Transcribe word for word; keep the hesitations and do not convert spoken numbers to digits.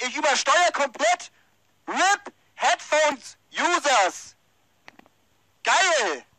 ich übersteuere komplett. R I P Headphones Users. Geil.